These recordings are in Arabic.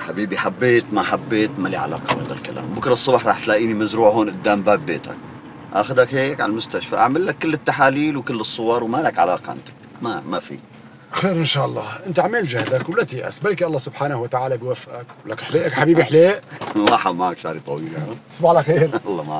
حبيبي حبيت ما حبيت ما لي علاقة بهذا الكلام، بكرة الصبح رح تلاقيني مزروع هون قدام باب بيتك، اخذك هيك على المستشفى اعمل لك كل التحاليل وكل الصور وما لك علاقة انت، ما في. خير ان شاء الله، انت عمل جهدك ولا تيأس، بلكي الله سبحانه وتعالى بيوفقك، ولك حليقك حبيبي حليق. الله معك شعري طويل. تصبح على خير. الله معك.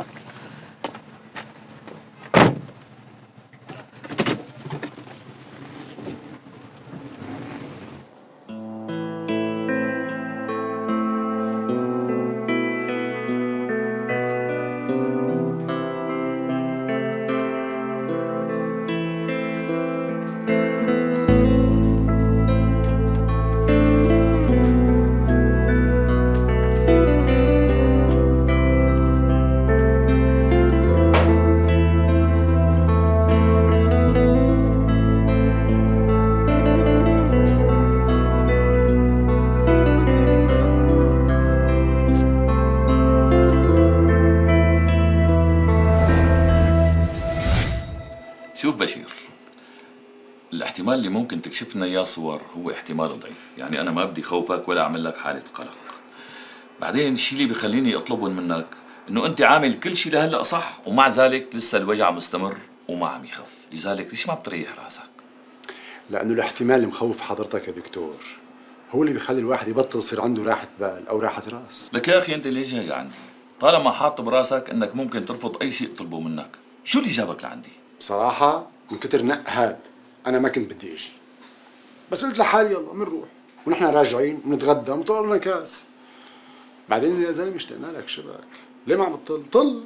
شوف بشير، الاحتمال اللي ممكن تكشف لنا اياه صور هو احتمال ضعيف، يعني انا ما بدي خوفك ولا اعمل لك حاله قلق. بعدين الشيء اللي بخليني اطلبه منك انه انت عامل كل شيء لهلا صح، ومع ذلك لسه الوجع مستمر وما عم يخف، لذلك ليش ما بتريح راسك؟ لانه الاحتمال اللي مخوف حضرتك يا دكتور هو اللي بيخلي الواحد يبطل يصير عنده راحه بال او راحه راس. لك يا اخي انت ليش هيك عندي؟ طالما حاط براسك انك ممكن ترفض اي شيء اطلبه منك، شو اللي جابك لعندي؟ بصراحه من كتر نق هاد انا ما كنت بدي اجي، بس قلت لحالي يلا بنروح ونحن راجعين ونتغدى ونطلع لنا كاس. بعدين يا زلمه اشتقنا لك شبك، ليه ما عم تطل؟ طل.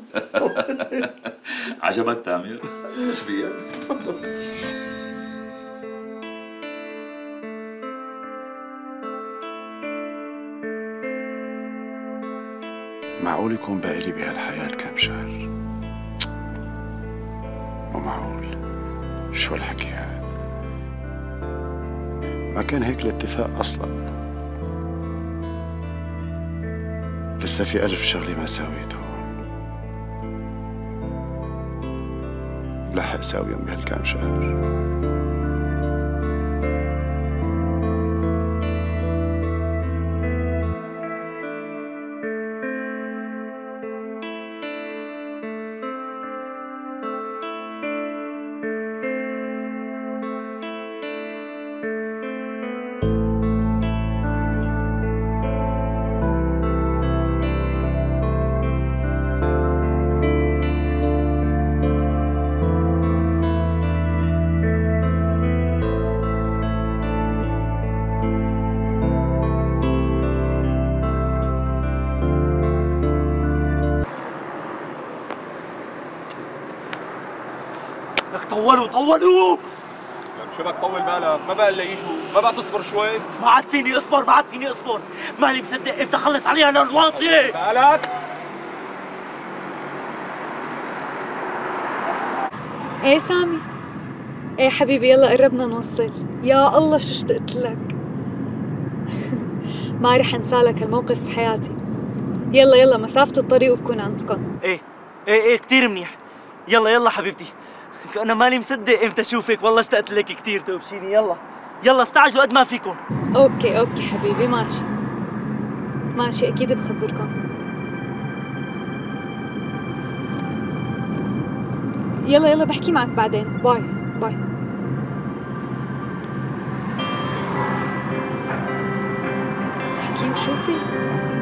عجبك تامر؟ نسبيا. معقول يكون باقي لي بهالحياة كم شهر؟ مو معقول. شو الحكي هاد؟ ما كان هيك الاتفاق أصلاً. لسه في 1000 شغلة ما ساويت هون. بلحق ساويهم بهالكام شهر. طولوا شو بدك طول بالك؟ ما بقى الا يجوا، ما بقى تصبر شوي؟ ما عاد فيني اصبر ماني مصدق امتى اخلص عليها للواطية. بالك؟ ايه سامي، ايه حبيبي يلا قربنا نوصل. يا الله شو اشتقت لك. ما رح انسالك هالموقف في حياتي. يلا مسافة الطريق وبكون عندكم. ايه كتير منيح. يلا حبيبتي، انا مالي مصدق امتى اشوفك، والله اشتقت لك كثير توبشيني. يلا استعجلوا قد ما فيكم. اوكي حبيبي، ماشي اكيد بخبركم. يلا بحكي معك بعدين. باي. حكيم شو في؟